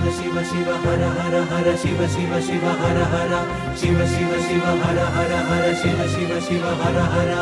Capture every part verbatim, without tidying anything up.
शिव शिव हर हर हर शिव शिव शिव हर हर शिव शिव शिव हर हर हर शिव शिव शिव हर हर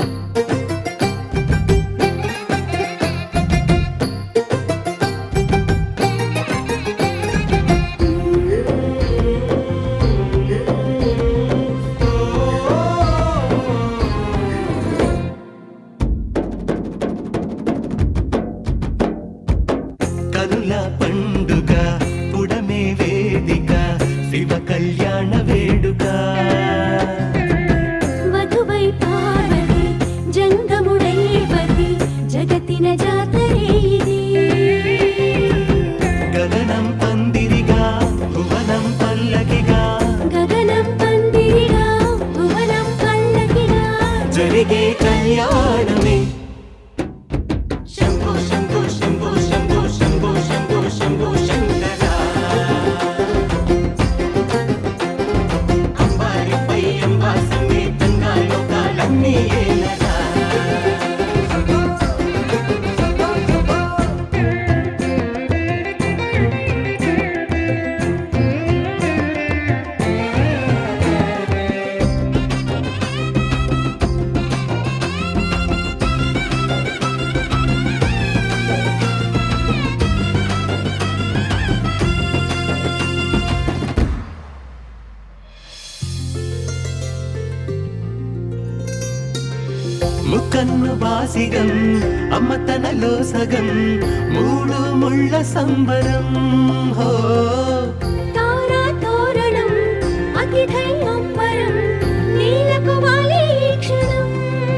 ముకన్ను బాసిగం అమ్మతనలో సగం మూడు ముళ్ళ సంబరం హో తారా తోరణం అతిథై అంబరం నీలకు వాలి క్షణం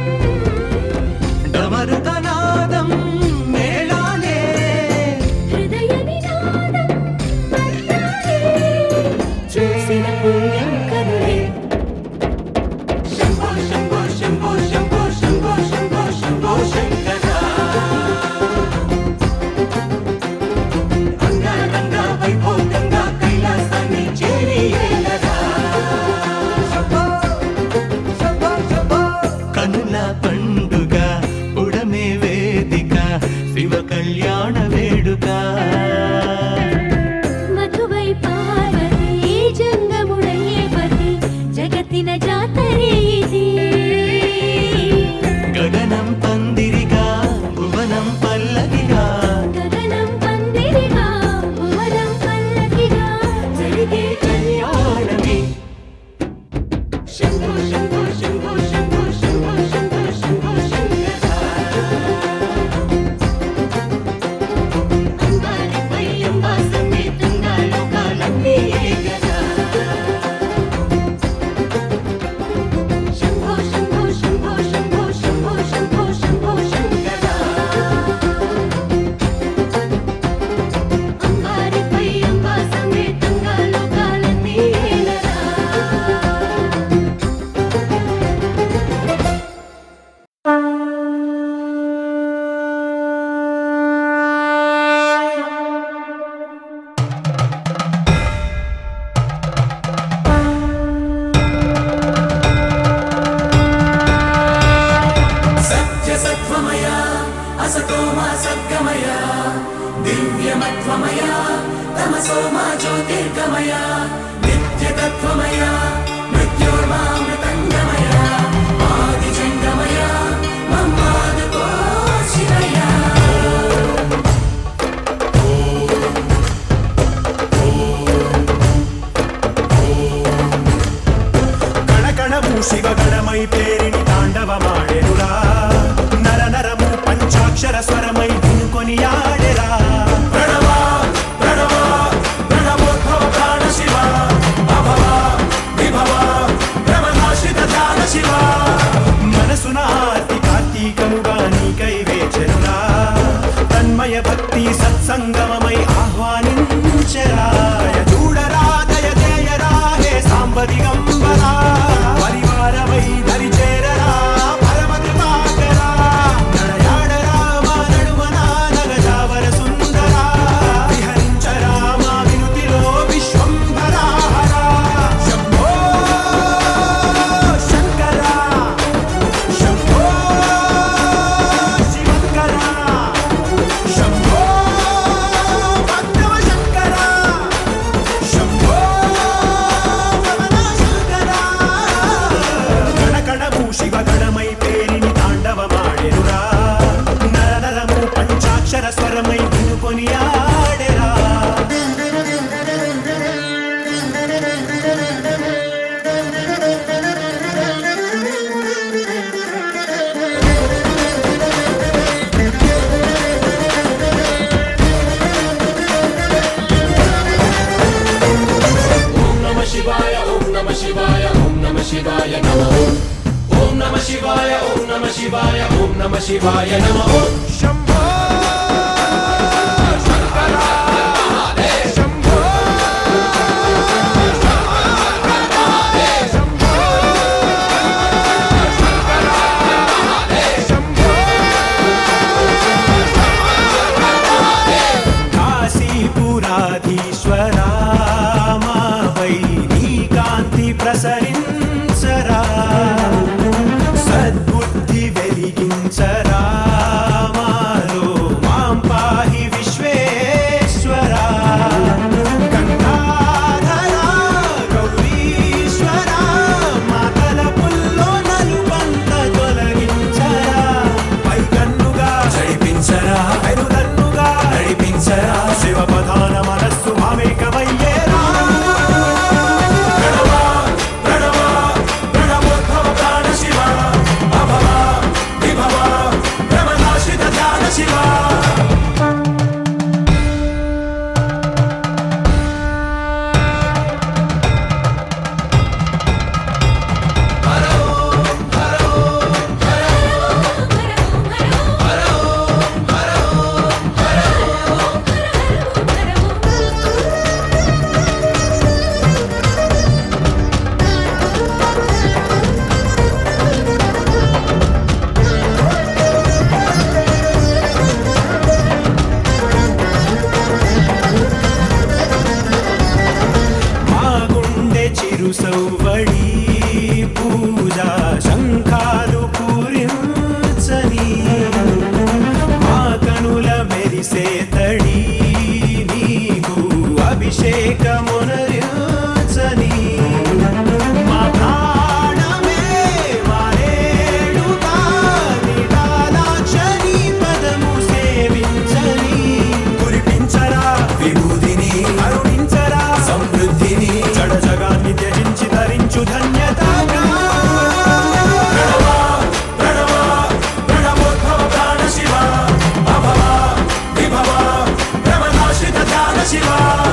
డమరుతనాదం మేళాలే హృదయ నినాదం పట్టాలే చేసిన పుణ్యం కరులే శంభో శంభో శంభో శంభో శంభో శంభో శంభో శంకర అంగరంగ వైభోగంగా కైలాసాన్ని చేరియేలరా కనుల పండుగ ఉడమే వేదిక శివ కళ్యాణ వేడుక మధువై పార్వతి జంగముడయ్యే పతి జగతిన జాతరే ఇది గగనం పందిరిగా భువనం పల్లకిగా గగనం పందిరిగా భువనం పల్లకిగా జరిగే కళ్యాణమే శంభో శంభో శంభో శంభో శంభో శంభో శంభో శంకర అంబారిపై అంబా సమేతంగా లోకాలన్నీ ఏకరా శంభో శంభో శంభో శంభో శంభో శంభో శంభో శంకర అంబారిపై అంబా సమేతంగా లోకాలన్నీ ఏలరా సత్య సత్వమయ అసతోమా సద్గమయ దివ్యమత్వమయ తమసోమా జ్యోతిర్గమయ నిత్యతత్వమయ మృత్యోర్మామృతంగమయ ఆదిజంగమయ మమ్మాదుకో శివయ కణకణము శివగణమై పేరిని తాండవమాడెనురా నర నరము పంచాక్షర స్వరమై ధునుకొని ఆడెరా ప్రణవ ప్రణవ ప్రణవోద్భవ ప్రాణ శివ అభవ విభవ భ్రమనాశిత ధ్యాన శివ మనసున ఆర్తి కార్తీకముగా నీకై వేచెనురా తన్మయ భక్తి సత్సంగమమై ఆహ్వానించెరా చూడరా దయ చేయరా హే సాంబ దిగంబరా పరివారమై దరి చేరరా పరమ కృపాకరా నడయాడరా మా నడుమన నగజావర సుందరా విహరించరా మా వినుతిలో విశ్వంభరా హరా శంభో శంకర శంభో శివంకర శంభో शिवाय नमः शंभो शंकर शंभो शंभो शंभो काशीपुराधीश्वरा मावै नी कांति प्रसरिंचरा सद्बुद्धि వెలిగించరా మాలో మాం పాహి విశ్వేశ్వరా గంగాధరా గౌరీశ్వరా మాతల పుల్లో నలుబంత తొలగించరా పైకన్నుగా జడిపించరా ఐదుదన్నుగా నడిపించరా శివ ప్రధాన మనస్సు మామేకమయ్యేరా ప్రణవ ప్రణవ ప్రణవోద్భవ ప్రాణ శివ అభవ విభవ బ్రహ్మనాశిత ధ్యాన శివ సౌవడి పూజా శంఖాలు పూరించని మా కనుల మెరిసే తడి నీకు అభిషేకమునరించని మా ప్రాణమే మారేడుగా నిటాలాక్షరి పదము సేవించని కురిపించరా విభూతిని కరుణించరా సమృద్ధిని జడ జగాన్ని త్యజించి ధరించు ధన్యతగా ప్రణవ ప్రణవ ప్రణవోద్భవ ప్రాణ శివ అభవ విభవ బ్రహ్మనాశిత ధ్యాన శివ